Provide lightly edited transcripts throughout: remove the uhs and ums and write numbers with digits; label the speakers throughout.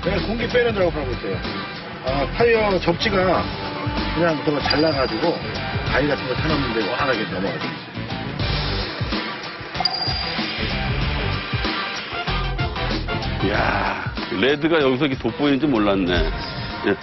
Speaker 1: 내가 공기 빼내느라고 하고 있어요. 타이어 접지가 그냥 너무 잘 나가지고 가위 같은 거 쳐놨는데 워낙하게 넘어가지고 있어요.
Speaker 2: 이야, 레드가 여기서 이렇게 돋보이는 줄 몰랐네. 예.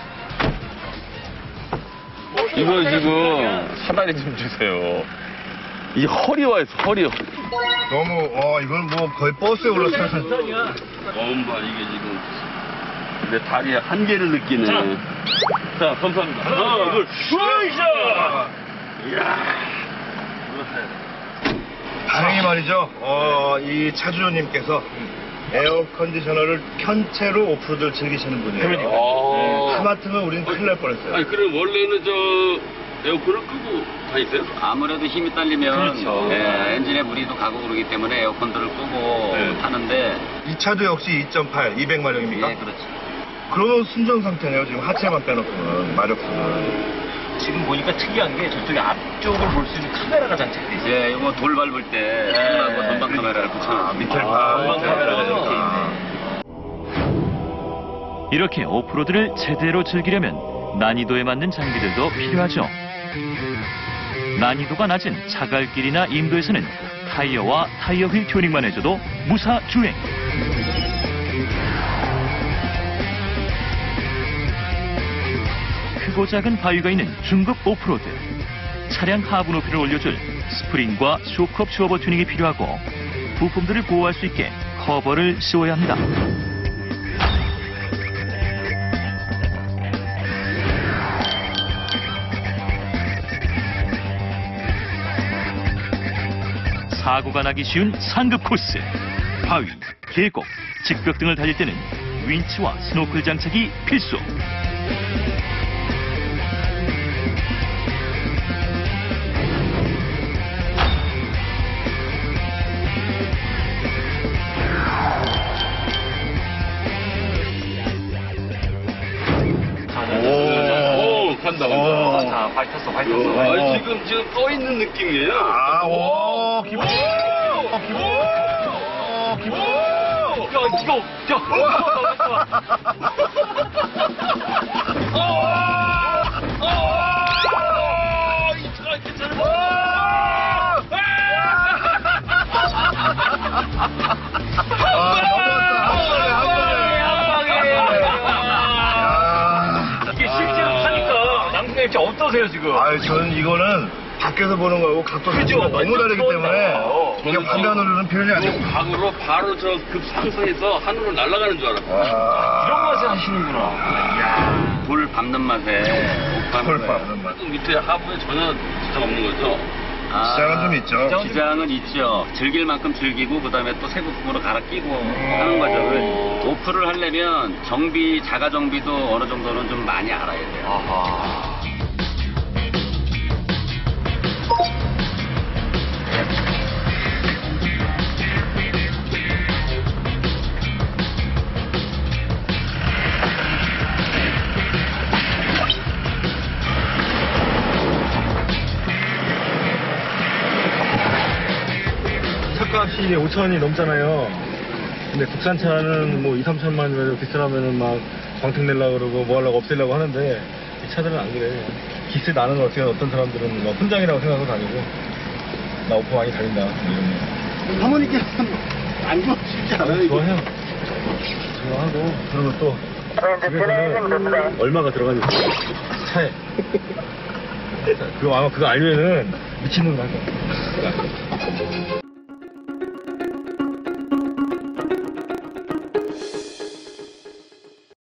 Speaker 2: 이거 지금 사다리 좀 주세요. 이 허리 와 있어, 허리.
Speaker 1: 너무 이건 뭐 거의 버스에 올라타는
Speaker 2: 엄마 이게 지금 내 다리에 한계를 느끼네. 자, 감사합니다. 하나, 둘, 슈이샤! 이야.
Speaker 1: 다행히 말이죠. 이 차주님께서 에어 컨디셔너를 켠 채로 오프로드를 즐기시는 분이에요. 하마터면 우리는 큰일 날 뻔했어요.
Speaker 2: 아니, 그럼 원래는 에어컨을 끄고 다니세요?
Speaker 3: 아무래도 힘이 딸리면
Speaker 2: 그렇죠.
Speaker 3: 엔진에 무리도 가고 그러기 때문에 에어컨들을 끄고 타는데
Speaker 1: 이 차도 역시 2.8, 200마력입니까?
Speaker 3: 예, 그렇죠.
Speaker 1: 그러면 순정 상태네요. 지금 하체만 빼놓고는 마력수는.
Speaker 4: 지금 보니까 특이한 게 저쪽에 앞쪽을 볼 수 있는 카메라가 장착돼 있어요.
Speaker 3: 예, 이거 돌 밟을 때 하고 전방 카메라를 붙여놨습니다.
Speaker 1: 밑에
Speaker 4: 전방 카메라가 저렇게 있네.
Speaker 5: 이렇게 오프로드를 제대로 즐기려면 난이도에 맞는 장비들도 필요하죠. 난이도가 낮은 자갈길이나 인도에서는 타이어와 타이어 휠 튜닝만 해줘도 무사주행. 크고 작은 바위가 있는 중급 오프로드. 차량 하부 높이를 올려줄 스프링과 쇼크업 슈어버 튜닝이 필요하고 부품들을 보호할 수 있게 커버를 씌워야 합니다. 사고가 나기 쉬운 상급 코스. 바위, 계곡, 직벽 등을 달릴 때는 윈치와 스노클 장착이 필수.
Speaker 2: 오, 간다.
Speaker 4: 자, 밝혔어.
Speaker 2: 아, 지금 떠 있는 느낌이에요.
Speaker 1: 기본. 기본. 기본.
Speaker 4: 야, 이거, 이게 실제로 타니까 남궁님 진짜 어떠세요, 지금?
Speaker 1: 저는 이거는 밖에서 보는 거하고 각도 자체가 너무 다르기 때문에 이게 화면으로는 표현이 안 돼요.
Speaker 2: 각으로 바로 저 급상승해서 하늘로 날아가는 줄 알았어.
Speaker 4: 이런 맛에 하시는구나.
Speaker 3: 돌 밟는 맛에
Speaker 1: 돌 밟는 맛.
Speaker 2: 밑에 하부에 전혀 지장 없는 거죠?
Speaker 1: 지장은 좀 있죠.
Speaker 3: 지장은 있죠. 즐길 만큼 즐기고 그다음에 또 새 부품으로 갈아 끼고 하는 거죠. 오프를 하려면 자가 정비도 어느 정도는 좀 많이 알아야 돼요.
Speaker 4: 아하.
Speaker 6: 차값이 5천원이 넘잖아요. 근데 국산차는 뭐 2, 3천만 비싸면은 막 광택 내려고 그러고 뭐 하려고 없애려고 하는데 이 차들은 안 그래. 기세 나는 거 어떤 사람들은 뭐 훈장이라고 생각하고 다니고 나 오프 많이 다닌다 이러면.
Speaker 1: 사모님께서는 안 좋으시지 않아요?
Speaker 6: 좋아해요. 좋아하고 그러면 또 집에서는 얼마가 들어가는지 차에 그거 아마 그거 알면은 미친놈 할 거야.